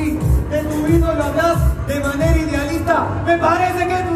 así, de tu ídolo hablas de manera idealista. Me parece que tu